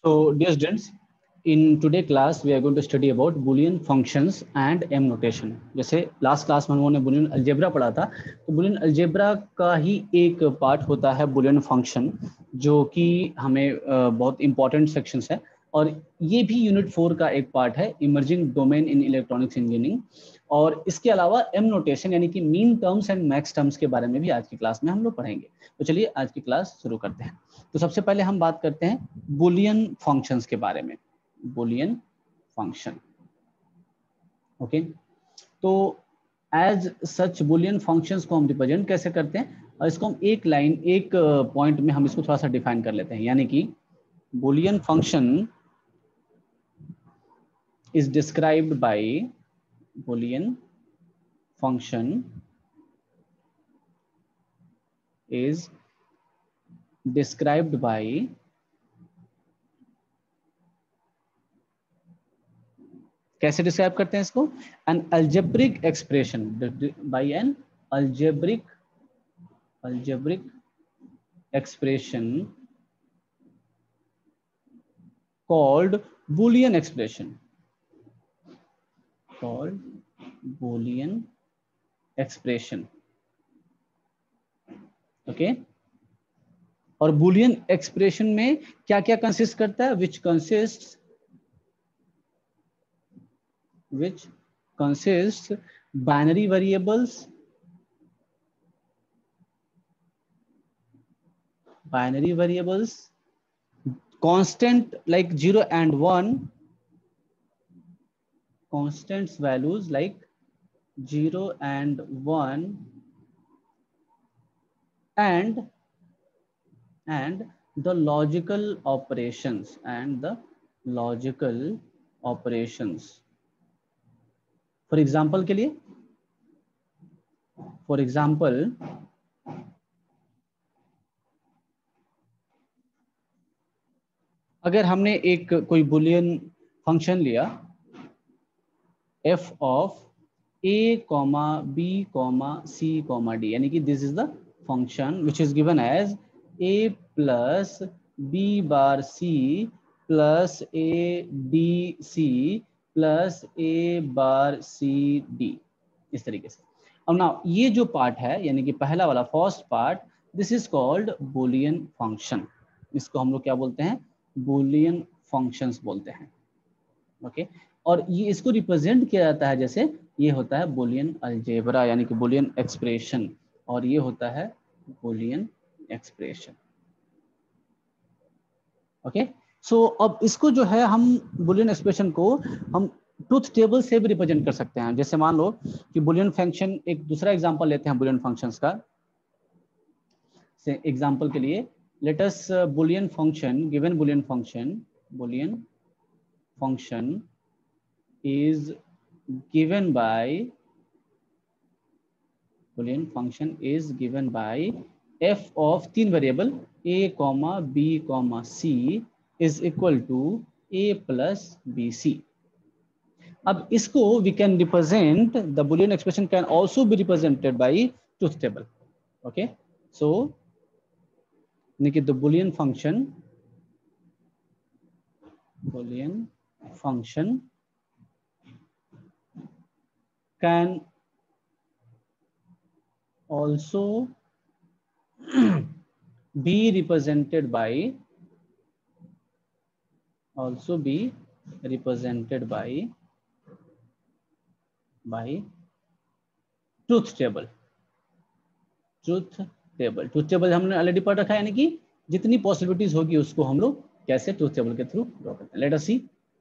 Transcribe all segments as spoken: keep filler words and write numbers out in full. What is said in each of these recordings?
So, dear students, in today class we are going to study about Boolean functions and M notation. जैसे last class में हम लोगों ने Boolean algebra पढ़ा था, तो Boolean अलजेब्रा का ही एक पार्ट होता है Boolean फंक्शन, जो कि हमें बहुत इंपॉर्टेंट सेक्शंस है, और ये भी यूनिट फोर का एक पार्ट है, emerging domain in electronics engineering. और इसके अलावा एम नोटेशन यानी कि mean terms and max terms के बारे में भी आज की क्लास में हम लोग पढ़ेंगे। तो चलिए आज की क्लास शुरू करते हैं। तो सबसे पहले हम बात करते हैं बुलियन फंक्शंस के बारे में। Boolean function, okay. तो एज सच बुलियन फंक्शंस को हम रिप्रेजेंट कैसे करते हैं, और इसको हम एक लाइन एक पॉइंट में हम इसको थोड़ा सा डिफाइन कर लेते हैं। यानी कि Boolean function is described by Boolean function is described by कैसे डिस्क्राइब करते हैं इसको, an algebraic expression by an algebraic algebraic expression called Boolean expression called Boolean expression, okay okay? और बुलियन एक्सप्रेशन में क्या क्या कंसिस्ट करता है, which consist which consist binary variables binary variables constant like zero and one, constants values like zero and one, and and the logical operations and the logical operations. For example के लिए, for example अगर हमने एक कोई Boolean function लिया f of a comma b comma c comma d, यानी कि this is the function which is given as a plus b bar c plus a b c plus a bar c d, इस तरीके से। अब ना ये जो part है यानी कि पहला वाला first part, this is called Boolean function. इसको हम लोग क्या बोलते हैं, बुलियन फंक्शंस बोलते हैं, ओके okay? और ये इसको रिप्रेजेंट किया जाता है जैसे ये होता है बुलियन अलजेब्रा यानी कि बुलियन एक्सप्रेशन, और ये होता है बुलियन एक्सप्रेशन, ओके। सो अब इसको जो है हम बुलियन एक्सप्रेशन को हम ट्रूथ टेबल से भी रिप्रेजेंट कर सकते हैं। जैसे मान लो कि बुलियन फंक्शन, एक दूसरा एग्जांपल लेते हैं बुलियन फंक्शंस का। से एग्जांपल के लिए let us Boolean function, given Boolean function, Boolean function is given by Boolean function is given by f of तीन variable a comma b comma c is equal to a plus bc. अब इसको we can represent, the Boolean expression can also be represented by truth table, okay. So the Boolean function Boolean function can also be represented by also be represented by by truth table. truth table truth table हमने already पढ़ रखा है, यानी कि जितनी possibilities होगी उसको हम लोग कैसे ट्रूथ टेबल के थ्रू ड्रॉ करते हैं। Let us see.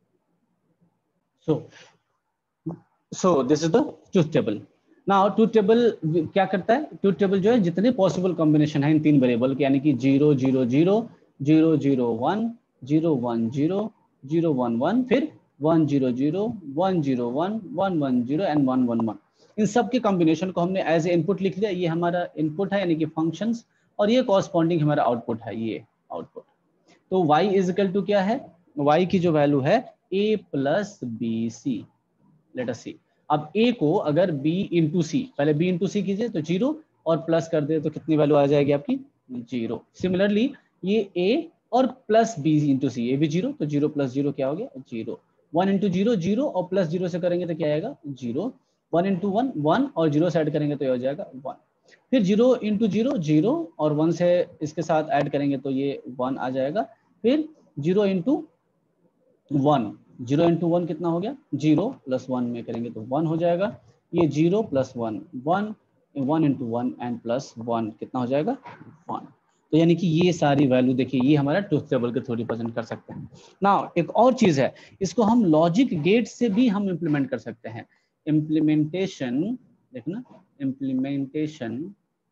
So so this is the truth table. Now truth table क्या करता है, ट्रूथ टेबल जो है जितने पॉसिबल कॉम्बिनेशन है इन तीन वेरिएबल के, यानी कि zero zero zero zero zero one zero one zero zero one one, फिर one zero zero one zero one one one zero and one one one, इन सब के कॉम्बिनेशन को हमने एज ए इनपुट लिख लिया। ये हमारा इनपुट है यानी कि फंक्शंस, और ये कॉरस्पॉन्डिंग हमारा आउटपुट है, ये आउटपुट। तो y इज इक्वल टू क्या है, y की जो वैल्यू है a plus B C. Let us see. अब a को अगर b इंटू सी, पहले b इंटू सी कीजिए तो जीरो, और प्लस कर दे तो कितनी वैल्यू आ जाएगी आपकी, जीरो। सिमिलरली ये a और प्लस बी इंटू सी, ये भी जीरो, तो जीरो प्लस जीरो क्या हो गया, zero. One into zero zero, और प्लस जीरो से करेंगे तो क्या आएगा, zero. One into one one, और जीरो से ऐड करेंगे तो ये हो जाएगा वन। फिर जीरो इंटू जीरो जीरो, और वन से इसके साथ ऐड करेंगे तो ये वन आ जाएगा। फिर zero into one, zero into one कितना हो गया, जीरो, प्लस वन में करेंगे तो वन हो जाएगा। ये zero plus one, one, one into one and plus one कितना हो जाएगा, वन। तो यानी कि ये सारी वैल्यू देखिए, ये हमारा ट्रुथ टेबल के थ्रू रिप्रेजेंट कर सकते हैं ना। एक और चीज है, इसको हम लॉजिक गेट से भी हम इम्प्लीमेंट कर सकते हैं। इम्प्लीमेंटेशन, देखना, implementation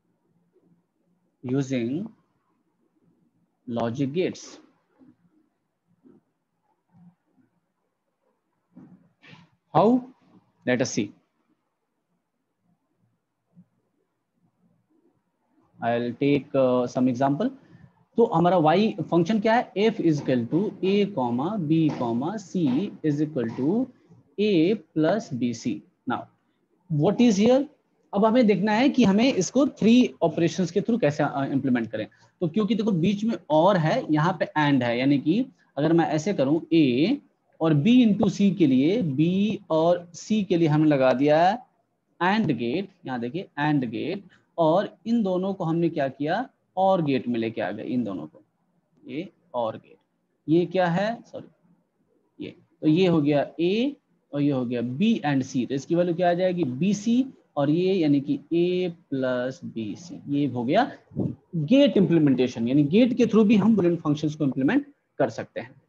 using logic gates. How, let us see. I'll take uh, some example. तो हमारा y फंक्शन क्या है, f is equal to A comma B comma C is equal to A plus B C. Now what is here, अब हमें देखना है कि हमें इसको थ्री ऑपरेशंस के थ्रू कैसे इंप्लीमेंट करें। तो क्योंकि देखो बीच में और है, यहाँ पे एंड है, यानी कि अगर मैं ऐसे करूं a और b इंटू सी के लिए, b और c के लिए हमने लगा दिया है एंड गेट, यहाँ देखिए एंड गेट, और इन दोनों को हमने क्या किया, और गेट में लेके आ गए इन दोनों को, ये और गेट, ये क्या है, सॉरी ये, तो ये हो गया a और ये हो गया b एंड c, तो इसकी वैल्यू क्या आ जाएगी, bc, और ये यानी कि a प्लस बी सी, ये हो गया गेट इंप्लीमेंटेशन, यानी गेट के थ्रू भी हम बूलियन फंक्शंस को इंप्लीमेंट कर सकते हैं।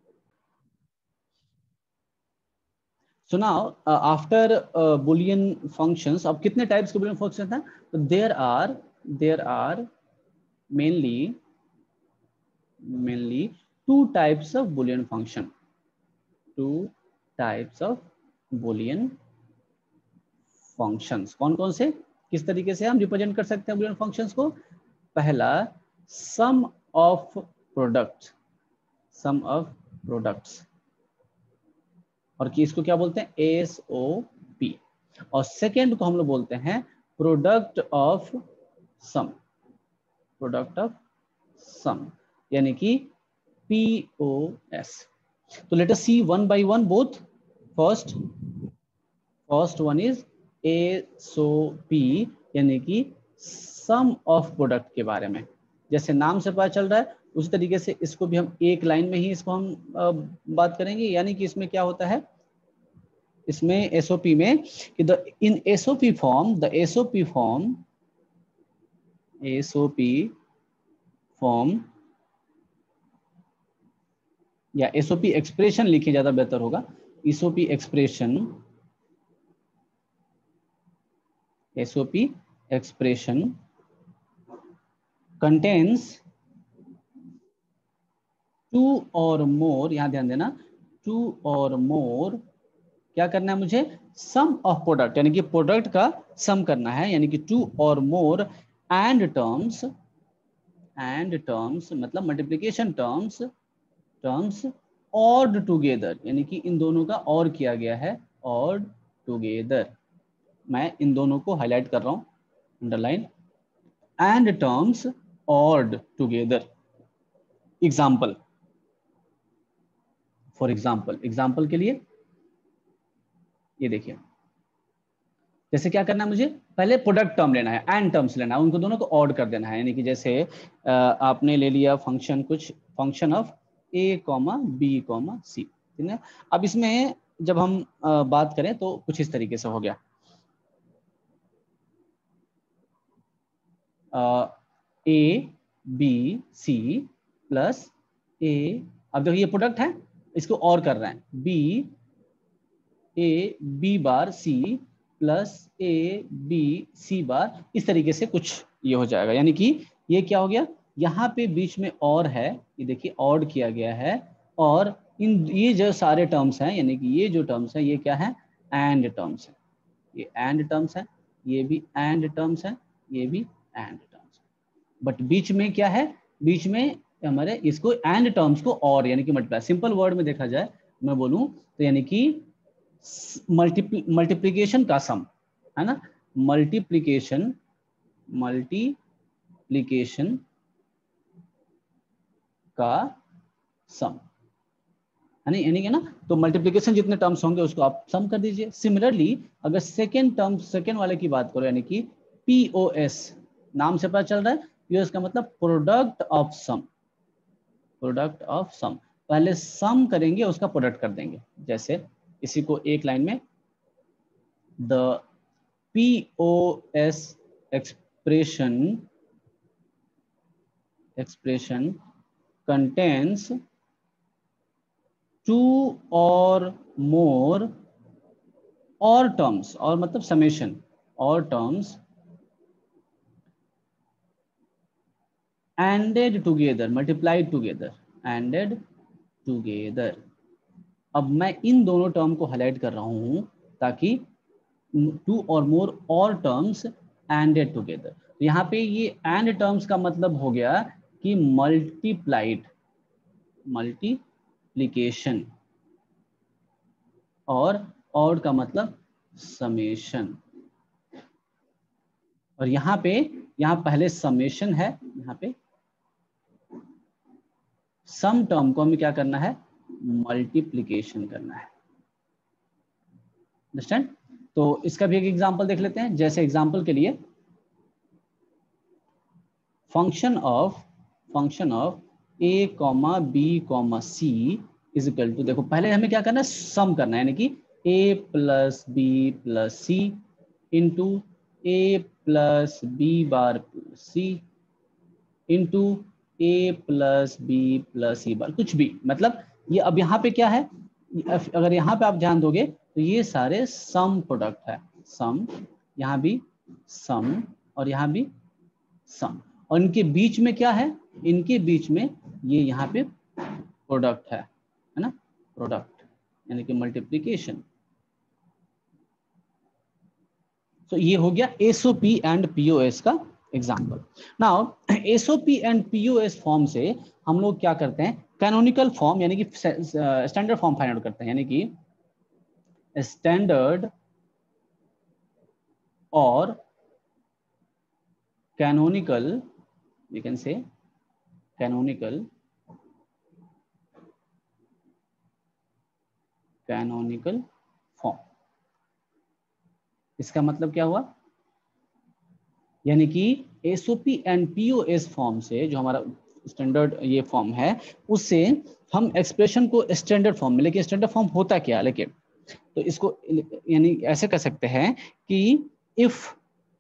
So now uh, after uh, boolean functions, अब कितने टाइप्स के boolean functions हैं, तो there are there are mainly mainly two types of boolean function, two types of boolean functions। कौन कौन से, किस तरीके से हम रिप्रेजेंट कर सकते हैं boolean functions को। पहला sum of product, sum of products, और कि इसको क्या बोलते हैं, एस ओ पी। और सेकेंड को हम लोग बोलते हैं product of sum, product of sum, यानी कि पी ओ एस। तो let us see one by one both. First first one is S O P, यानी कि सम ऑफ प्रोडक्ट के बारे में, जैसे नाम से पता चल रहा है उसी तरीके से इसको भी हम एक लाइन में ही इसको हम आ, बात करेंगे। यानी कि इसमें क्या होता है, इसमें एसओपी में कि the in SOP form, the SOP form, SOP form या एसओपी एक्सप्रेशन लिखे ज्यादा बेहतर होगा, SOP expression, SOP expression contains two or more, यहां ध्यान देना, टू और मोर, क्या करना है मुझे, सम ऑफ प्रोडक्ट, यानी कि प्रोडक्ट का सम करना है, यानी कि two or more and terms, and terms मतलब multiplication terms, terms ORed together, यानी कि इन दोनों का और किया गया है, ऑड टुगेदर। मैं इन दोनों को हाईलाइट कर रहा हूं, underline, and terms ORed together. Example, for example, example के लिए ये देखिए, जैसे क्या करना है मुझे, पहले प्रोडक्ट टर्म लेना है, एंड टर्म्स लेना है, उनको दोनों को ऑड कर देना है। यानी कि जैसे आपने ले लिया फंक्शन, कुछ function of A comma B comma C, ठीक है। अब इसमें जब हम बात करें तो कुछ इस तरीके से हो गया, ए बी सी प्लस ए, अब देखो ये प्रोडक्ट है, इसको और कर रहे हैं, B A B bar C plus A B C bar, इस तरीके से कुछ ये हो जाएगा। यानी कि ये क्या हो गया, यहाँ पे बीच में और है, ये देखिए ऑड किया गया है, और इन ये जो सारे टर्म्स हैं, यानी कि ये जो टर्म्स हैं ये क्या है, एंड टर्म्स है, ये एंड टर्म्स है, ये भी एंड टर्म्स है, ये भी एंड टर्म्स है। बट बीच में क्या है, बीच में हमारे इसको एंड टर्म्स को और, यानी कि मल्टीप्लाई, सिंपल वर्ड में देखा जाए मैं बोलूं तो, यानी कि मल्टीप्ली मल्टीप्लीकेशन का सम है ना, मल्टीप्लीकेशन मल्टीप्लीकेशन का सम, यानी यानी कि ना, तो मल्टीप्लिकेशन जितने टर्म्स होंगे उसको आप सम कर दीजिए। सिमिलरली अगर सेकेंड टर्म, सेकेंड वाले की बात करो, यानी कि पीओएस, नाम से पता चल रहा है पीओएस का मतलब product of sum, product of sum, पहले सम करेंगे उसका प्रोडक्ट कर देंगे। जैसे इसी को एक लाइन में, the POS expression expression contains two or more or terms, or मतलब summation, or terms ANDed together, multiplied together, ANDed together. अब मैं इन दोनों टर्म को हाईलाइट कर रहा हूं ताकि to or more or terms ANDed together. यहाँ पे ये एंड टर्म्स का मतलब हो गया कि मल्टीप्लाइड, मल्टीप्लिकेशन, और और का मतलब समेशन। और यहाँ पे, यहाँ पहले समेशन है, यहाँ पे सम टर्म को हमें क्या करना है, मल्टीप्लिकेशन करना है। अंडरस्टैंड? तो इसका भी एक एग्जांपल देख लेते हैं। जैसे एग्जांपल के लिए, function of function of A comma B comma C is equal to, देखो पहले हमें क्या करना है, सम करना है, यानी कि A plus B plus C into A plus B bar plus C into A plus B plus C bar, कुछ भी, मतलब ये अब यहाँ पे क्या है, अगर यहाँ पे आप ध्यान दोगे तो ये सारे सम प्रोडक्ट है, सम, यहाँ भी सम और यहाँ भी सम, और इनके बीच में क्या है, इनके बीच में ये यहाँ पे प्रोडक्ट है है ना, प्रोडक्ट यानी कि मल्टीप्लिकेशन। तो ये हो गया एसओपी एंड पीओएस का example. Now SOP and POS form से हम लोग क्या करते हैं, कैनोनिकल फॉर्म यानी कि स्टैंडर्ड फॉर्म फाइंड आउट करते हैं, यानी कि standard or canonical, we can say canonical canonical form. इसका मतलब क्या हुआ, यानी कि एसओपी एंड पीओएस फॉर्म से, जो हमारा स्टैंडर्ड ये फॉर्म है, उससे हम एक्सप्रेशन को स्टैंडर्ड फॉर्म में, लेकिन स्टैंडर्ड फॉर्म होता क्या, लेकिन तो इसको यानी ऐसे कर सकते हैं कि if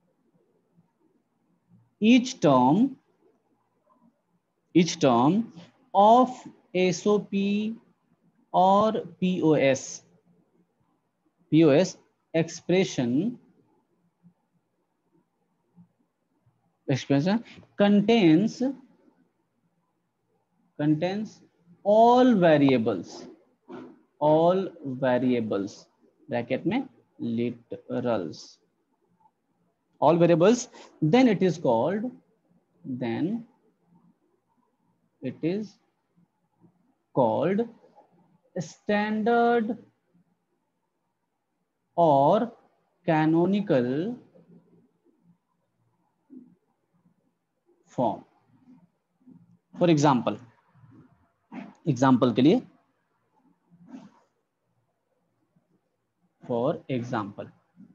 each term each term of SOP or POS POS expression expression contains contains all variables all variables bracket में literals all variables, then it is called then it is called standard or canonical form. For example, example के लिए, for example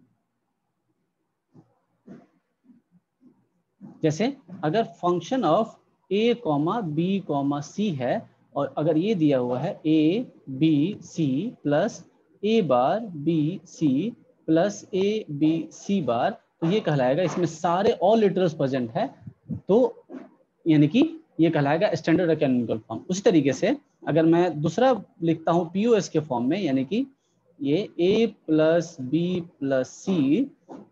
जैसे अगर function of A comma B comma C है, और अगर ये दिया हुआ है A B C plus A bar B C plus A B C bar, तो ये कहलाएगा, इसमें सारे ऑल लिटरल्स प्रेजेंट है, तो यानी कि ये कहलाएगा स्टैंडर्ड और कैनोनिकल फॉर्म। उसी तरीके से अगर मैं दूसरा लिखता हूँ पीओएस के फॉर्म में, यानी कि ये A plus B plus C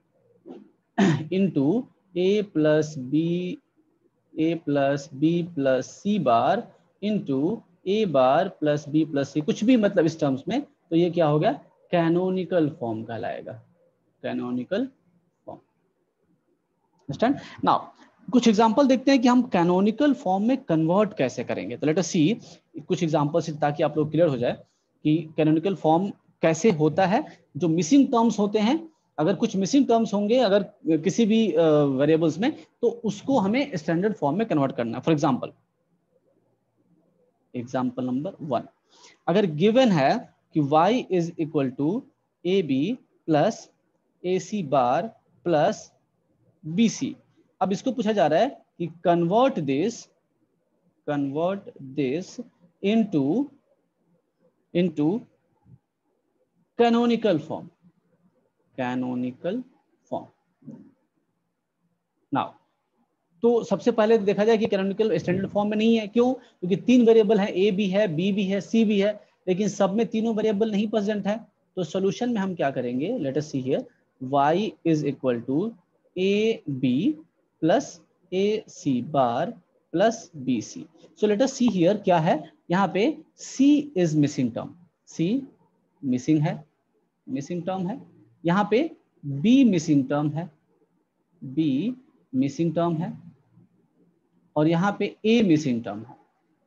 into A plus B A plus B plus C bar into A bar plus B plus C, कुछ भी मतलब इस टर्म्स में, तो ये क्या हो गया, कैनोनिकल फॉर्म कहलाएगा, कैनोनिकल फॉर्म। अंडरस्टैंड? नाउ कुछ एग्जांपल देखते हैं कि हम कैनोनिकल फॉर्म में कन्वर्ट कैसे करेंगे। तो लेट अस सी कुछ एग्जांपल से, ताकि आप लोग क्लियर हो जाए कि कैनोनिकल फॉर्म कैसे होता है। जो मिसिंग टर्म्स होते हैं, अगर कुछ मिसिंग टर्म्स होंगे अगर किसी भी वेरिएबल्स uh, में, तो उसको हमें स्टैंडर्ड फॉर्म में कन्वर्ट करना है। For example example number one, अगर गिवन है कि y is equal to A B plus A C bar plus B C, अब इसको पूछा जा रहा है कि convert this convert this into into canonical form, canonical form. Now तो सबसे पहले देखा जाए कि कैनोनिकल स्टैंडर्ड फॉर्म में नहीं है, क्यों? क्योंकि तीन वेरिएबल है, ए भी है, बी भी है, सी भी है, लेकिन सब में तीनों वेरिएबल नहीं प्रेजेंट है। तो सॉल्यूशन में हम क्या करेंगे, let us see here, y is equal to A B plus A C bar plus B C. So let us see here क्या है, यहाँ पे c is missing term, c missing है, मिसिंग टर्म है, यहाँ पे b मिसिंग टर्म है, b missing term है, और यहाँ पे a मिसिंग टर्म है।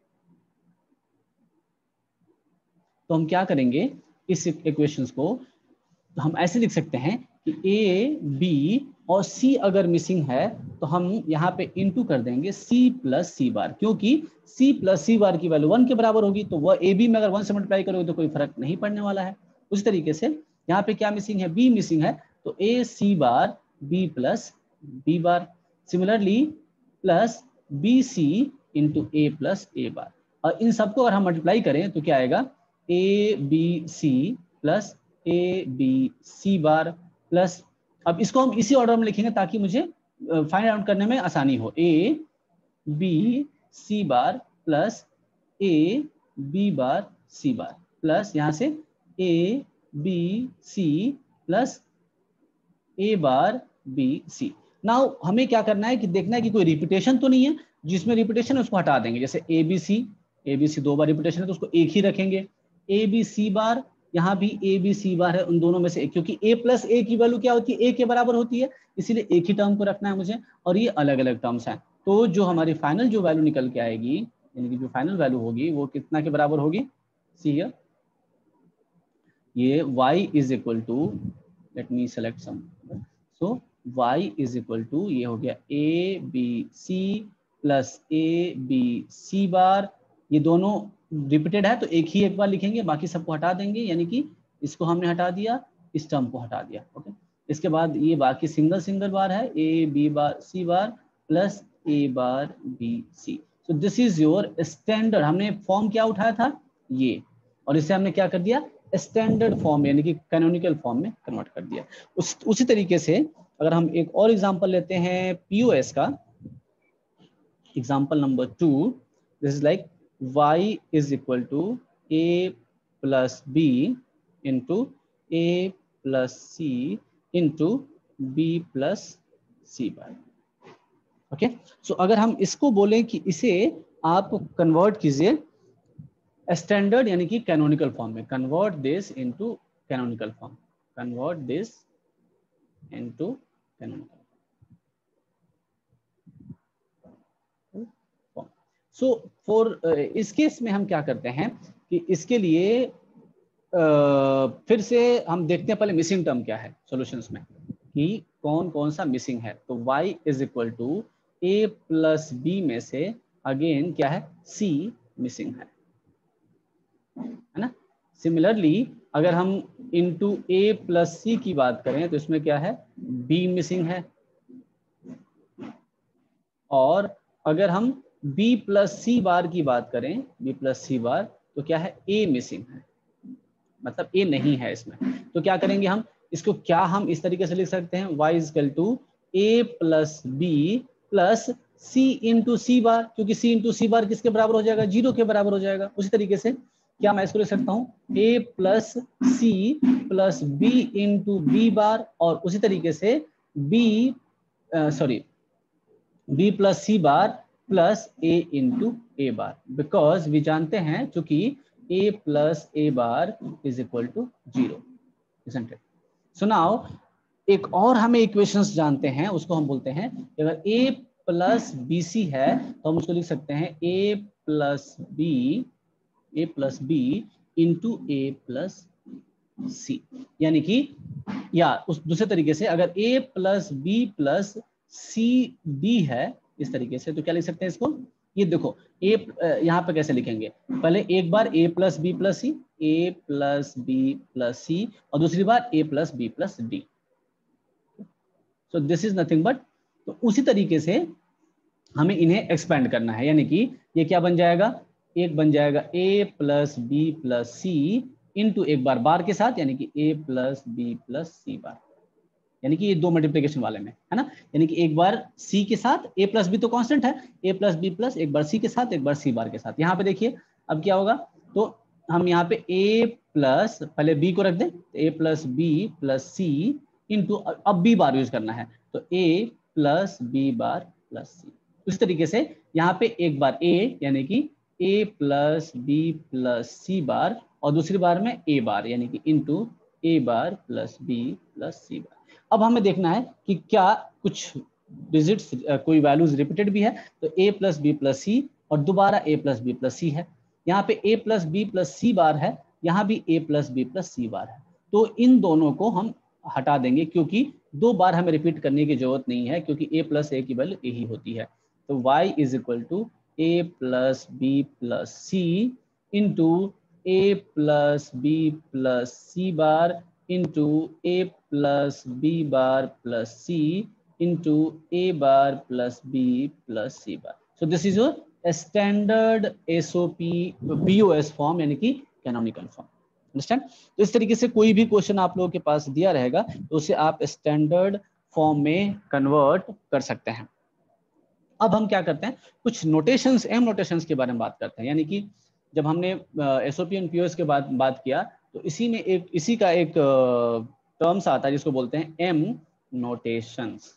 तो हम क्या करेंगे, इस इक्वेशंस को तो हम ऐसे लिख सकते हैं कि a, b और c अगर मिसिंग है तो हम यहाँ पे इनटू कर देंगे c प्लस सी बार, क्योंकि c प्लस सी बार की वैल्यू वन के बराबर होगी, तो वह ए बी में अगर वन से मल्टीप्लाई करोगे तो कोई फर्क नहीं पड़ने वाला है। उसी तरीके से यहाँ पे क्या मिसिंग है, b मिसिंग है, तो a C bar b plus b bar, similarly plus B C into A plus A bar, और इन सबको अगर हम मल्टीप्लाई करें तो क्या आएगा, A B C plus A B C bar plus, अब इसको हम इसी ऑर्डर में लिखेंगे ताकि मुझे फाइंड आउट करने में आसानी हो, A B C bar plus A B bar C bar plus यहाँ से A B C plus A bar B C. Now हमें क्या करना है कि देखना है कि कोई रिपीटेशन तो नहीं है, जिसमें रिपीटेशन है उसको हटा देंगे, जैसे ए बी सी, ए बी सी दो बार रिपीटेशन है तो उसको एक ही रखेंगे, ए बी सी बार, यहाँ भी ए बी सी बार है, उन दोनों में से एक, क्योंकि a प्लस ए की वैल्यू क्या होती है, a के बराबर होती है, इसीलिए एक ही टर्म को रखना है मुझे, और ये अलग अलग टर्म्स हैं। तो जो हमारी फाइनल जो वैल्यू निकल के आएगी, यानी कि जो फाइनल वैल्यू होगी वो कितना के बराबर होगी, सी हियर, ये y is equal to, let me select some, so y is equal to, ये हो गया A B C plus A B C bar, ये दोनों रिपीटेड है तो एक ही एक बार लिखेंगे, बाकी सबको हटा देंगे, यानी कि इसको हमने हटा दिया, इस टर्म को हटा दिया, ओके। इसके बाद ये बाकी सिंगल सिंगल बार है, A B bar C bar plus A bar B C. So this is your standard, हमने फॉर्म क्या उठाया था ये, और इसे हमने क्या कर दिया, स्टैंडर्ड फॉर्म यानी कि कैनोनिकल फॉर्म में कन्वर्ट कर दिया। उस उसी तरीके से अगर हम एक और एग्जांपल लेते हैं पीओएस का, example number two, this is like y is equal to a plus b into a plus c into b plus c bar, okay. So अगर हम इसको बोलें कि इसे आप कन्वर्ट कीजिए स्टैंडर्ड यानी कि कैनोनिकल फॉर्म में, convert this into canonical form, convert this into canonical. So for इस केस में हम क्या करते हैं कि इसके लिए uh, फिर से हम देखते हैं पहले मिसिंग टर्म क्या है सॉल्यूशंस में, कि कौन कौन सा मिसिंग है। तो y is equal to A plus B में से अगेन क्या है, c मिसिंग है, है ना। सिमिलरली अगर हम इंटू ए प्लस सी की बात करें तो इसमें क्या है, b मिसिंग है, और अगर हम b प्लस सी बार की बात करें, b प्लस सी बार, तो क्या है, a मिसिंग है, मतलब a नहीं है इसमें। तो क्या करेंगे हम इसको, क्या हम इस तरीके से लिख सकते हैं, y is equal to A plus B plus C into C bar, क्योंकि c इंटू सी बार किसके बराबर हो जाएगा, जीरो के बराबर हो जाएगा। उसी तरीके से क्या मैं इसको लिख सकता हूँ, a plus C plus B into B bar, और उसी तरीके से b sorry b plus C bar plus a into A bar, because we जानते हैं चूंकि a plus A bar is equal to zero, isn't it? So now एक और हमें इक्वेशंस जानते हैं, उसको हम बोलते हैं, अगर a प्लस बी सी है तो हम उसको लिख सकते हैं a plus B a plus B into A plus C, यानी कि या उस दूसरे तरीके से अगर a plus B plus C D है इस तरीके से, तो क्या लिख सकते हैं इसको, ये देखो ए यहाँ पे कैसे लिखेंगे, पहले एक बार A plus B plus C, A plus B plus C, और दूसरी बार A plus B plus D. So this is nothing but, तो उसी तरीके से हमें इन्हें एक्सपेंड करना है, यानी कि ये क्या बन जाएगा, एक बन जाएगा A plus B plus C into एक बार बार के साथ, यानी कि A plus B plus C bar, यानी कि ये दो मल्टीप्लिकेशन वाले में है ना, यानी कि एक बार सी के साथ, ए प्लस बी तो कांस्टेंट है, ए प्लस बी प्लस एक बार सी के साथ, एक बार सी बार के साथ। यहाँ पे देखिए अब क्या होगा, तो हम यहाँ पे ए प्लस, पहले बी को रख दें, A plus B plus C into, अब बी बार यूज करना है, तो A plus B bar plus C. उस तरीके से यहाँ पे एक बार ए यानी कि A plus B plus C bar, और दूसरी बार में ए बार यानी कि into A bar plus B plus C bar. अब हमें देखना है कि क्या कुछ डिजिट्स, कोई वैल्यूज रिपीटेड भी है, तो A plus B plus C और दोबारा A plus B plus C है, यहाँ पे A plus B plus C bar है, यहाँ भी A plus B plus C bar है, तो इन दोनों को हम हटा देंगे क्योंकि दो बार हमें रिपीट करने की जरूरत नहीं है, क्योंकि a प्लस ए की वैल्यू ए ही होती है। तो y is equal to A plus B plus C into A plus B plus C bar into A plus B bar plus C into A bar plus B plus C bar. So this is your standard SOP BOS form, यानी कि canonical form. Understand? तो इस तरीके से कोई भी question आप लोगों के पास दिया रहेगा तो उसे आप स्टैंडर्ड फॉर्म में कन्वर्ट कर सकते हैं। अब हम क्या करते हैं, कुछ नोटेशंस, एम नोटेशंस के बारे में बात करते हैं, यानी कि जब हमने एसओपी एंड पीओएस के बाद बात किया तो इसी में एक इसी का एक टर्म्स आता है जिसको बोलते हैं एम नोटेशंस।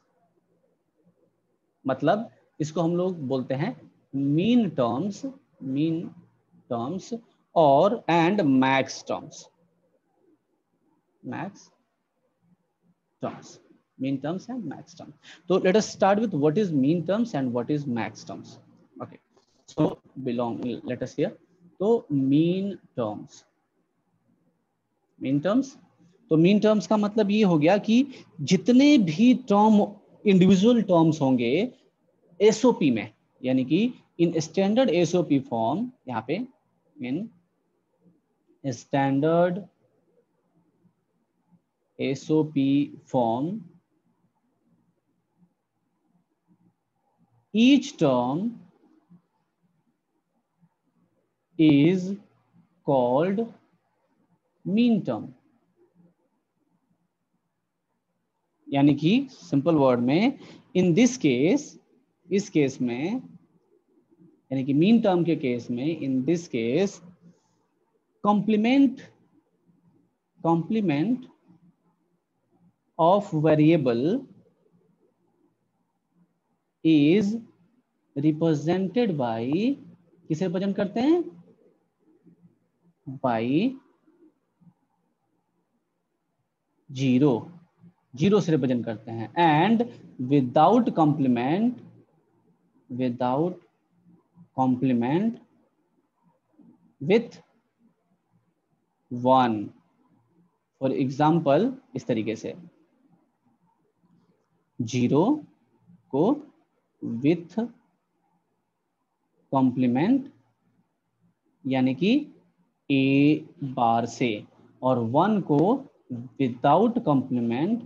मतलब इसको हम लोग बोलते हैं मीन टर्म्स, मीन टर्म्स और and max terms, maxterms, mean terms and max terms. तो let us start with what is mean terms and what is maxterms. Okay, so belong let us here, तो minterms, minterms, तो minterms का मतलब ये हो गया कि जितने भी टर्म, इंडिविजुअल टर्म्स होंगे एसओपी में, यानी कि इन स्टैंडर्ड एसओपी फॉर्म, यहाँ पे इन standard S O P form, each term is called mean term। यानी कि सिंपल वर्ड में, इन दिस केस, इस केस में, यानी कि मीन टर्म के केस में, in this case complement complement of variable is represented by, किसे रिप्रेजेंट करते हैं, by जीरो, जीरो से रिप्रेजेंट करते हैं, and without complement, without complement with one. For example इस तरीके से, जीरो को विथ कॉम्प्लीमेंट यानी कि ए बार से, और वन को विदाउट कॉम्प्लीमेंट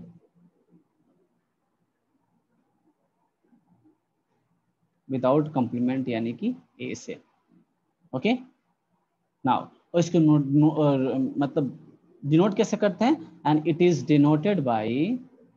विदाउट कॉम्प्लीमेंट यानी कि ए से। ओके, नाउ इसको नो, नो, मतलब डिनोट कैसे करते हैं, and it is denoted by,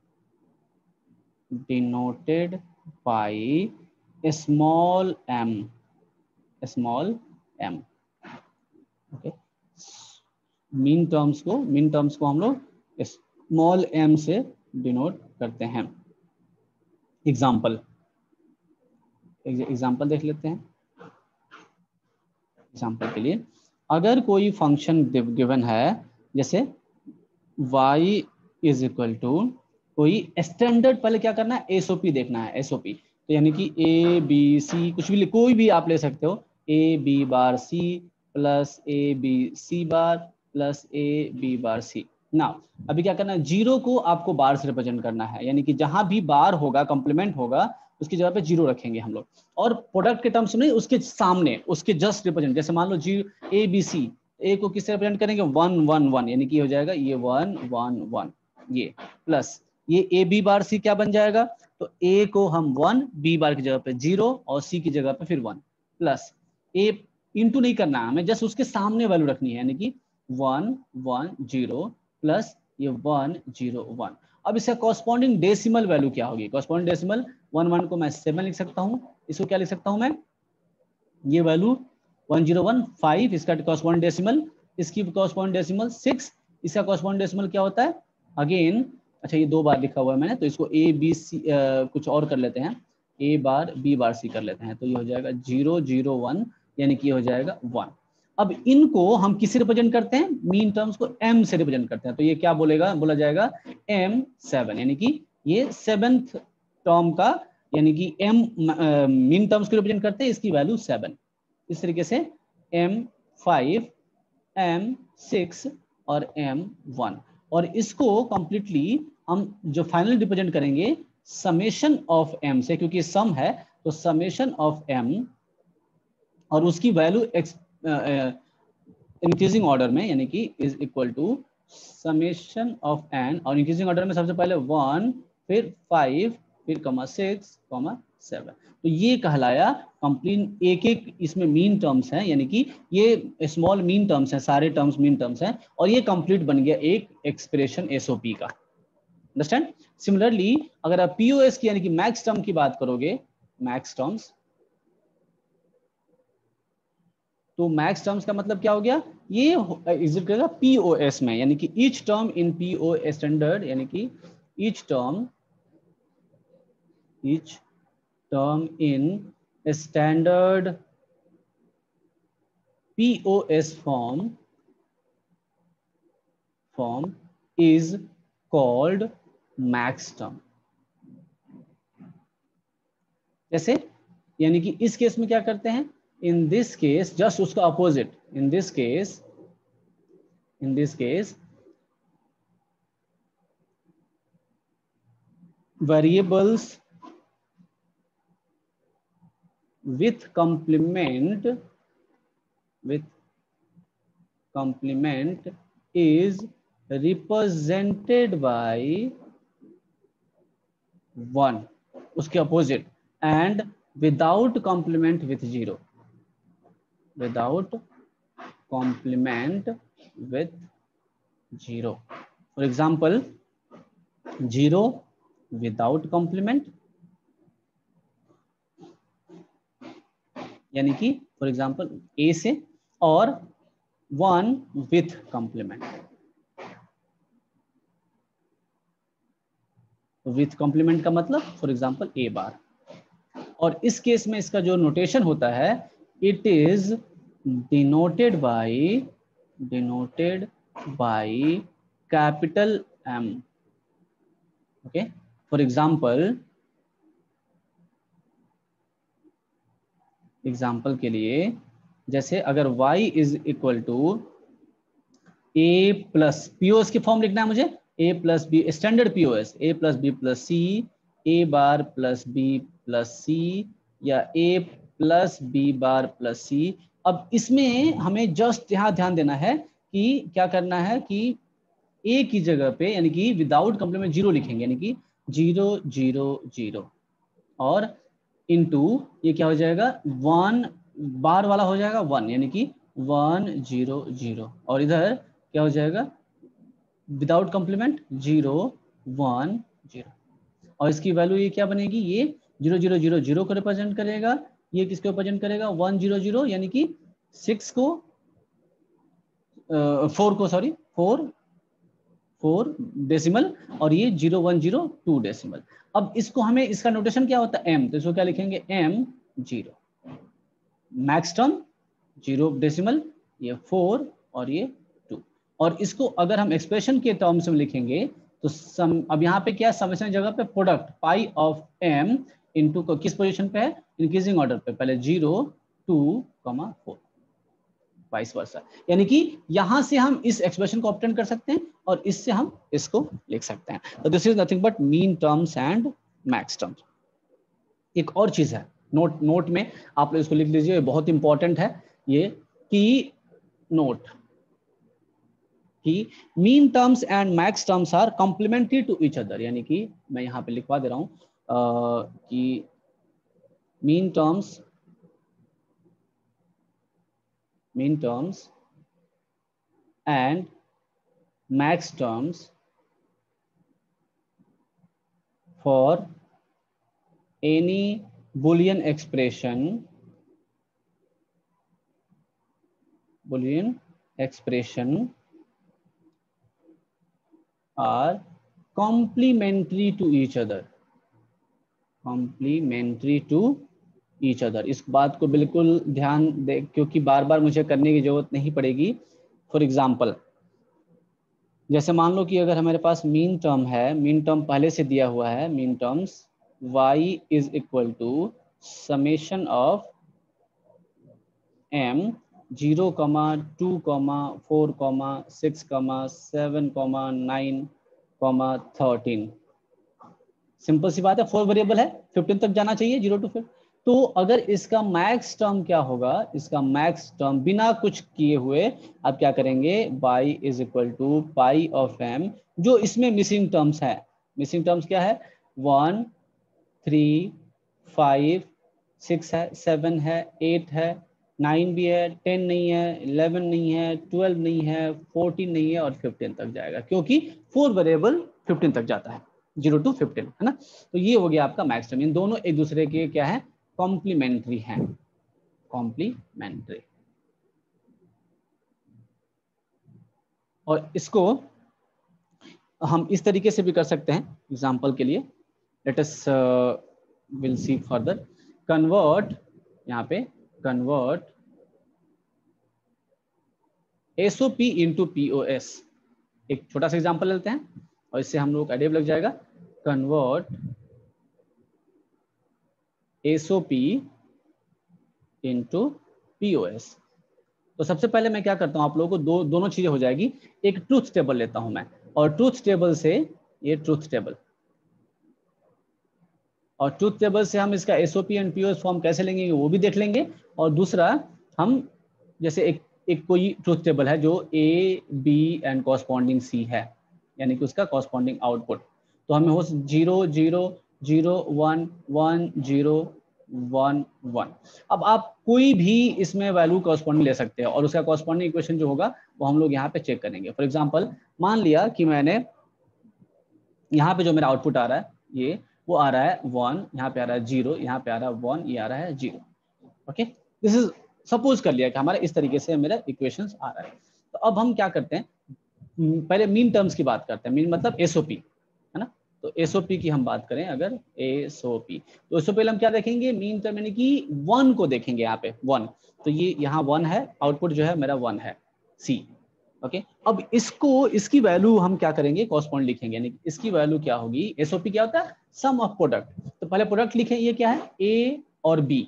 denoted by small m, small m. Okay, minterms को, मीन टर्म्स को हम लोग स्मॉल एम से डिनोट करते हैं। एग्जाम्पल, एग्जाम्पल देख लेते हैं। एग्जाम्पल के लिए, अगर कोई फंक्शन गिवन है, जैसे y इज इक्वल टू कोई स्टैंडर्ड, पहले क्या करना है, एसओपी देखना है, एसओपी, तो यानी कि ए बी सी, कुछ भी कोई भी आप ले सकते हो, A B bar C plus A B C bar plus A B bar C. ना अभी क्या करना है, जीरो को आपको बार से रिप्रेजेंट करना है, यानी कि जहां भी बार होगा, कॉम्प्लीमेंट होगा, उसकी जगह पे जीरो रखेंगे हम लोग, और प्रोडक्ट के टर्म्स में उसके सामने, उसके जस्ट रिप्रेजेंट, जैसे मान लो जी ए बी सी, ए को किससे रिप्रेजेंट करेंगे, वन वन वन, यानी कि हो जाएगा ये वन वन वन, ये प्लस ये ए बी बार सी क्या बन जाएगा, तो ए को हम वन, बी बार की जगह पे जीरो और सी की जगह पे फिर वन, प्लस ए इंटू नहीं करना है हमें, जस्ट उसके सामने वैल्यू रखनी है, यानी कि वन वन जीरो प्लस ये वन जीरो वन। अब इसका कॉरस्पॉन्डिंग डेसिमल वैल्यू क्या होगी, कॉरस्पॉन्डिंग डेसिमल वन वन को मैं सेवन लिख सकता हूँ, इसको क्या लिख सकता हूँ मैं, ये value one zero one five, इसका कॉरस्पॉन्डिंग डेसिमल, इसकी कॉरस्पॉन्डिंग डेसिमल सिक्स, इसका कॉरस्पॉन्डिंग डेसिमल क्या होता है अगेन, अच्छा ये दो बार लिखा हुआ है मैंने, तो इसको ए बी सी कुछ और कर लेते हैं, ए बार बी बार सी कर लेते हैं, तो ये हो जाएगा जीरो जीरो वन, यानी कि हो जाएगा वन। अब इनको हम किससे रिप्रेजेंट करते हैं, मीन टर्म्स को m से रिप्रेजेंट करते हैं, तो ये क्या बोलेगा, बोला जाएगा m सेवन, यानी कि ये सेवेंथ टर्म का, यानी कि m मीन टर्म्स को रिप्रेजेंट करते हैं, इसकी वैल्यू सेवन। इस तरीके से m फाइव, m सिक्स और m वन, और इसको कंप्लीटली हम जो फाइनल रिप्रेजेंट करेंगे समेशन ऑफ m से, क्योंकि सम है तो समेशन ऑफ m और उसकी वैल्यू इंक्रीजिंग ऑर्डर में, यानी कि is equal to summation of n, और इंक्रीजिंग ऑर्डर में सबसे पहले वन, फिर फाइव, फिर कमा सिक्स, कमा सेवन, तो ये कहलाया कंप्लीट, एक एक इसमें मीन टर्म्स हैं, यानी कि ये स्मॉल मीन टर्म्स हैं, सारे टर्म्स मीन टर्म्स हैं, और ये कंप्लीट बन गया एक एक्सप्रेशन एसओपी का। अंडरस्टैंड? सिमिलरली अगर आप पीओएस की यानी कि मैक्स टर्म की बात करोगे, मैक्स टर्म्स, तो मैक्स टर्म्स का मतलब क्या हो गया, ये एग्जिस्ट करेगा पीओएस में, यानी कि each term in POS standard, यानी कि each term each term in standard POS form form is called maxterm. जैसे यानी कि इस केस में क्या करते हैं, in this case just उसका opposite, in this case in this case variables with complement with complement is represented by one, उसके opposite, and without complement with zero, without complement with zero. For example, zero without complement, यानी कि for example A से, और one with complement, with complement का मतलब for example A bar, और इस case में इसका जो नोटेशन होता है, it is denoted by denoted by capital M. Okay, for example example के लिए, जैसे अगर y is equal to A plus, POS की फॉर्म लिखना है मुझे, A plus B, standard POS, A plus B plus C, A bar plus B plus C, या A plus B bar plus C. अब इसमें हमें जस्ट यहाँ ध्यान देना है कि क्या करना है कि ए की जगह पे यानी कि विदाउट कंप्लीमेंट जीरो लिखेंगे, यानी कि जीरो जीरो जीरो, और इनटू ये क्या हो जाएगा, वन बार वाला हो जाएगा वन, यानी कि वन जीरो जीरो, और इधर क्या हो जाएगा without complement zero one zero, और इसकी वैल्यू ये क्या बनेगी, ये जीरो जीरो जीरो जीरो को रिप्रेजेंट करेगा, ये किसको रिप्रेजेंट करेगा वन जीरो जीरो, यानी कि सिक्स को फोर uh, को सॉरी फोर फोर डेसिमल, और ये zero one zero two decimal. अब इसको हमें, इसका नोटेशन क्या होता है m, तो इसको क्या लिखेंगे m zero, maxterm zero decimal, ये फोर और ये टू, और इसको अगर हम एक्सप्रेशन के टर्म्स में लिखेंगे तो सम, अब यहाँ पे क्या समेशन जगह पे product pi of m into को किस पोजीशन पे है, इंक्रीजिंग ऑर्डर पे, पहले zero two comma four, vice versa, यानी कि यहां से हम इस एक्सप्रेशन को ऑब्टेन कर सकते हैं और इससे हम इसको लिख सकते हैं। तो this is nothing but mean terms and max terms. एक और चीज है, नोट नोट में आप लोग इसको लिख लीजिए, बहुत इंपॉर्टेंट है ये, कि नोट कि mean terms and max terms are complementary to each other. यानी कि मैं यहाँ पे लिखवा दे रहा हूँ कि mean terms mean terms and max terms for any Boolean expression Boolean expression are complementary to each other complementary to each other। इस बात को बिल्कुल ध्यान दे, क्योंकि बार बार मुझे करने की जरूरत नहीं पड़ेगी। फॉर एग्जाम्पल, जैसे मान लो कि अगर हमारे पास मीन टर्म है, मीन टर्म पहले से दिया हुआ है, minterms y is equal to summation of m zero comma two comma four comma six comma seven comma nine comma thirteen. Simple सी बात है, फोर वेरिएबल है, फिफ्टीन तक जाना चाहिए, जीरो टू फिफ्टीन। तो अगर इसका मैक्स टर्म क्या होगा, इसका मैक्स टर्म बिना कुछ किए हुए आप क्या करेंगे, y is equal to pi of m, जो इसमें मिसिंग टर्म्स है। मिसिंग टर्म्स क्या है, वन थ्री फाइव सिक्स है, सेवन है, एट है, नाइन भी है, टेन नहीं है, इलेवन नहीं है, ट्वेल्व नहीं है, फोर्टीन नहीं है और फिफ्टीन तक जाएगा, क्योंकि फोर वेरिएबल फिफ्टीन तक जाता है, जीरो टू फिफ्टीन, है ना। तो ये हो गया आपका मैक्स टर्म। इन दोनों एक दूसरे के क्या है, कॉम्प्लीमेंट्री हैं, कॉम्प्लीमेंट्री। और इसको हम इस तरीके से भी कर सकते हैं, एग्जाम्पल के लिए, let us will see further, convert, यहाँ पे कन्वर्ट एसओपी इंटू पीओएस। एक छोटा सा एग्जाम्पल लेते हैं और इससे हम लोग आइडिया लग जाएगा। Convert SOP into POS. तो सबसे पहले मैं क्या करता हूं, आप लोगों को दो दोनों चीजें हो जाएगी। एक ट्रूथ टेबल लेता हूं मैं, और ट्रूथ टेबल से ये ट्रूथ टेबल, और ट्रूथ टेबल से हम इसका एसओपी एंड पीओएस फॉर्म कैसे लेंगे वो भी देख लेंगे। और दूसरा, हम जैसे एक एक कोई ट्रूथ टेबल है जो A B and corresponding C है, यानी कि उसका कॉरस्पॉन्डिंग आउटपुट, तो हमें हो zero zero zero one one zero one one. अब आप कोई भी इसमें वैल्यू कॉरस्पॉन्डिंग ले सकते हैं और उसका कॉरस्पॉन्डिंग इक्वेशन जो होगा वो हम लोग यहाँ पे चेक करेंगे। फॉर एग्जाम्पल, मान लिया कि मैंने यहाँ पे जो मेरा आउटपुट आ रहा है ये वो आ रहा है वन, यहाँ पे आ रहा है जीरो, यहाँ पे आ रहा है वन, ये आ रहा है zero. Okay, this is suppose कर लिया कि हमारा इस तरीके से मेरा इक्वेशंस आ रहा है। तो अब हम क्या करते हैं, पहले मीन टर्म्स की बात करते हैं। मीन मतलब एसओपी, है ना। तो एसओपी की हम बात करें, अगर एसओपी, तो इससे पहले हम क्या देखेंगे, मीन टर्म यानी कि वन को देखेंगे। यहाँ पे वन, तो ये यहाँ वन है, आउटपुट जो है मेरा वन है, सी। ओके, अब इसको, इसकी वैल्यू हम क्या करेंगे, कॉरस्पॉन्ड लिखेंगे, यानी इसकी वैल्यू क्या होगी, एसओपी क्या होता है, सम ऑफ प्रोडक्ट। तो पहले प्रोडक्ट लिखें, ये क्या है, ए और बी,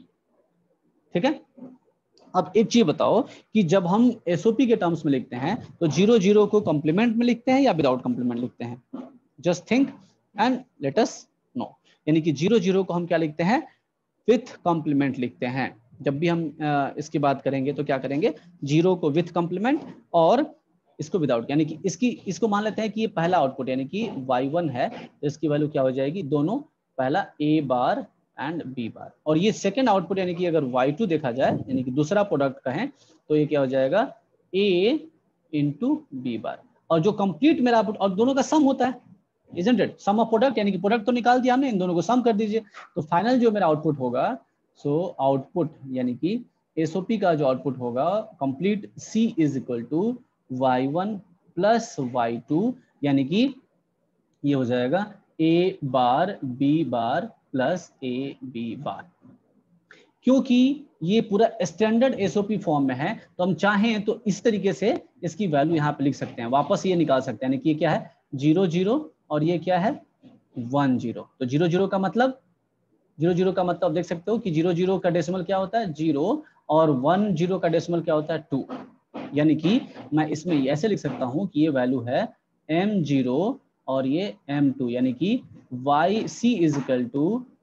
ठीक है। अब एक चीज बताओ कि जब हम एसओपी के टर्म्स में लिखते हैं तो जीरो जीरो को कॉम्प्लीमेंट में लिखते हैं या विदाउट कॉम्प्लीमेंट लिखते हैं, just think and let us know. यानी कि जीरो जीरो को हम क्या लिखते हैं, विथ कॉम्प्लीमेंट लिखते हैं। जब भी हम इसकी बात करेंगे तो क्या करेंगे, जीरो को विथ कॉम्प्लीमेंट और इसको विदाउट, यानी कि इसकी इसको मान लेते हैं कि ये पहला आउटपुट यानी कि वाई वन है, तो इसकी वैल्यू क्या हो जाएगी, दोनों, पहला ए बार एंड बी बार, और ये सेकंड आउटपुट यानी कि अगर वाई टू देखा जाए, यानी कि दूसरा प्रोडक्ट कहें, तो ये क्या हो जाएगा, ए इंटू बी बार। और जो कंप्लीट मेरा आउटपुट, और दोनों का सम होता है, isn't it, sum of product, यानी कि प्रोडक्ट तो निकाल दिया हमने, इन दोनों को सम कर दीजिए, तो फाइनल जो मेरा आउटपुट होगा, सो आउटपुट यानी कि एसओपी का जो आउटपुट होगा, complete C is equal to Y one plus Y two, यानी कि ये हो जाएगा A bar B bar plus A B bar. क्योंकि ये पूरा स्टैंडर्ड एसओपी फॉर्म में है, तो हम चाहें तो इस तरीके से इसकी वैल्यू यहाँ पे लिख सकते हैं, वापस ये निकाल सकते हैं, यानी कि ये क्या है, जीरो जीरो और ये क्या है, वन जीरो। तो जीरो जीरो का मतलब, जीरो जीरो का मतलब देख सकते हो कि जीरो जीरो का डेसिमल क्या होता है, जीरो, और वन जीरो का डेसिमल क्या होता है, टू। यानी कि मैं इसमें ऐसे लिख सकता हूँ कि ये वैल्यू है एम जीरो और ये एम टू, यानी कि Y C is equal to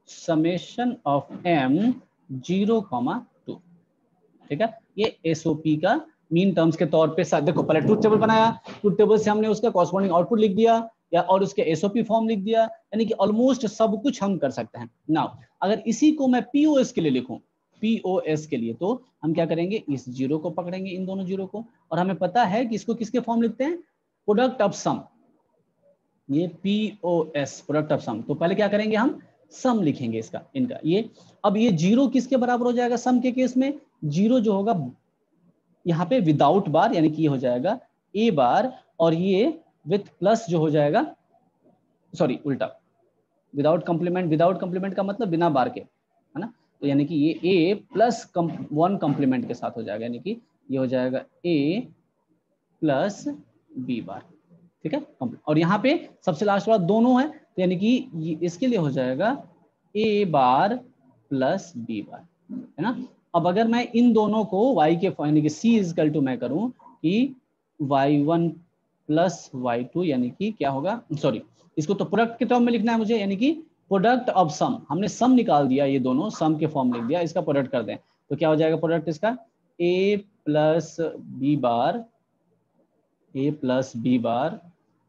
summation of M zero comma two. ठीक है, ये एसओपी का मीन टर्म्स के तौर पे साथ देखो, पहले ट्रूथ टेबल बनाया, ट्रूथ टेबल से हमने उसका कॉरस्पॉन्डिंग आउटपुट लिख दिया या और उसके एसओपी फॉर्म लिख दिया, यानी कि ऑलमोस्ट सब कुछ हम कर सकते हैं। नाउ अगर इसी को मैं पीओएस के लिए लिखूं, पीओएस के लिए, तो हम क्या करेंगे, इस जीरो को पकड़ेंगे, इन दोनों जीरो को, और हमें पता है कि इसको किसके फॉर्म लिखते हैं, प्रोडक्ट ऑफ सम। ये पीओएस प्रोडक्ट ऑफ सम, तो पहले क्या करेंगे, हम सम लिखेंगे इसका, इनका ये। अब ये जीरो किसके बराबर हो जाएगा सम के केस में, जीरो जो होगा यहाँ पे विदाउट बार, यानी कि ये हो जाएगा ए बार, और ये विथ प्लस जो हो जाएगा, सॉरी उल्टा, विदाउट कंप्लीमेंट, विदाउट कंप्लीमेंट का मतलब बिना बार के, है ना, तो यानी कि ये ए प्लस वन कंप्लीमेंट के साथ हो जाएगा, यानी कि ये हो जाएगा ए प्लस बी बार। ठीक है, और यहाँ पे सबसे लास्ट वाला दोनों है, तो यानी कि इसके लिए हो जाएगा ए बार प्लस बी बार, है ना। अब अगर मैं इन दोनों को y के यानी कि c इज इक्वल टू मैं करूं कि Y one plus Y two, यानी कि क्या होगा, सॉरी इसको तो प्रोडक्ट के टर्म में लिखना है मुझे, यानी कि प्रोडक्ट ऑफ सम, हमने सम निकाल दिया, ये दोनों सम के फॉर्म लिख दिया, इसका प्रोडक्ट कर दें तो क्या हो जाएगा प्रोडक्ट इसका, a plus B bar, a plus B bar,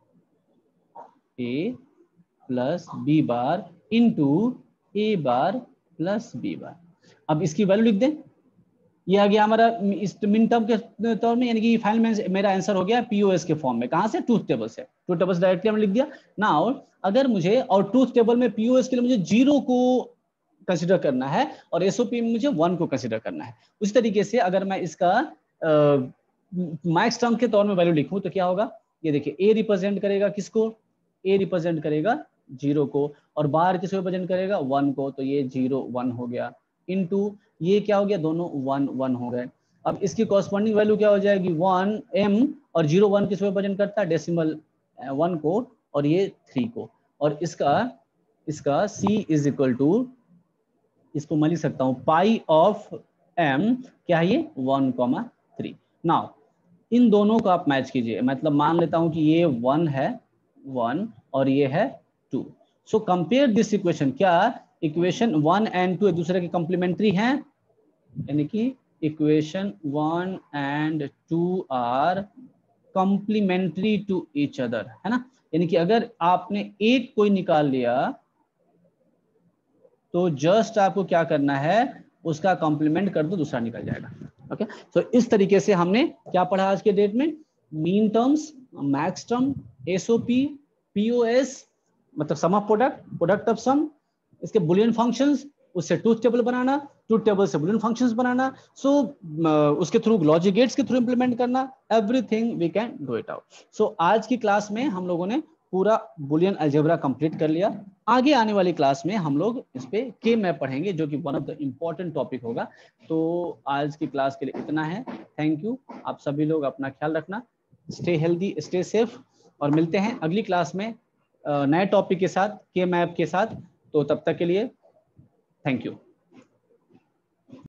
a plus B bar into A bar plus B bar. अब इसकी वैल्यू लिख दें, ये आ गया हमारा इस मिन टर्म के तौर में, यानी कि फाइनल में मेरा आंसर हो गया पीओएस के फॉर्म में, कहां से, ट्रूथ टेबल से, ट्रूथ टेबल से डायरेक्टली हमने लिख दिया। नाउ अगर मुझे, और ट्रूथ टेबल में पीओएस के लिए मुझे जीरो को कंसीडर करना है और एसओपी में मुझे वन को कंसीडर करना है, उस तरीके से अगर मैं इसका मैक्स टर्म के तौर में वैल्यू लिखूं तो क्या होगा, ये देखिए ए रिप्रेजेंट करेगा किसको, ए रिप्रेजेंट करेगा जीरो को, और बार किसको रिप्रेजेंट करेगा, वन को, तो ये जीरो वन हो गया, इनटू ये क्या हो गया, दोनों वन वन हो गए। अब इसकी कॉरस्पॉन्डिंग वैल्यू क्या हो जाएगी, वन एम, और जीरो वन किसको रिप्रेजेंट करता है, डेसिमल वन को, और ये थ्री को, और इसका इसका c इज इक्वल टू, इसको मैं लिख सकता हूं पाई ऑफ m, क्या है ये, वन कॉमा थ्री। नाउ इन दोनों को आप मैच कीजिए, मतलब मान लेता हूं कि ये वन है, वन, और ये है two. So compare this equation, क्या इक्वेशन वन एंड टू एक दूसरे के कॉम्प्लीमेंट्री हैं, यानी कि equation one and two are complementary to each other, है ना, यानी कि अगर आपने एक कोई निकाल लिया तो जस्ट आपको क्या करना है, उसका कॉम्प्लीमेंट कर दो, दूसरा निकल जाएगा। ओके, तो इस तरीके से हमने क्या पढ़ा आज के डेट में, minterms, maxterm, SOP, POS मतलब sum of product, product of sum, इसके बुलियन फंक्शंस, उससे ट्रूथ टेबल बनाना, ट्रूथ टेबल से बुलियन फंक्शंस बनाना, सो so, उसके थ्रू लॉजिक गेट्स के थ्रू इंप्लीमेंट करना, everything we can do it out. So आज की क्लास में हम लोगों ने पूरा बुलियन अलजेब्रा कंप्लीट कर लिया। आगे आने वाली क्लास में हम लोग इस पे के मैप पढ़ेंगे, जो कि one of the important topic होगा। तो आज की क्लास के लिए इतना है, थैंक यू। आप सभी लोग अपना ख्याल रखना, स्टे हेल्दी, स्टे सेफ, और मिलते हैं अगली क्लास में नए टॉपिक के साथ, के मैप के साथ। तो तब तक के लिए थैंक यू।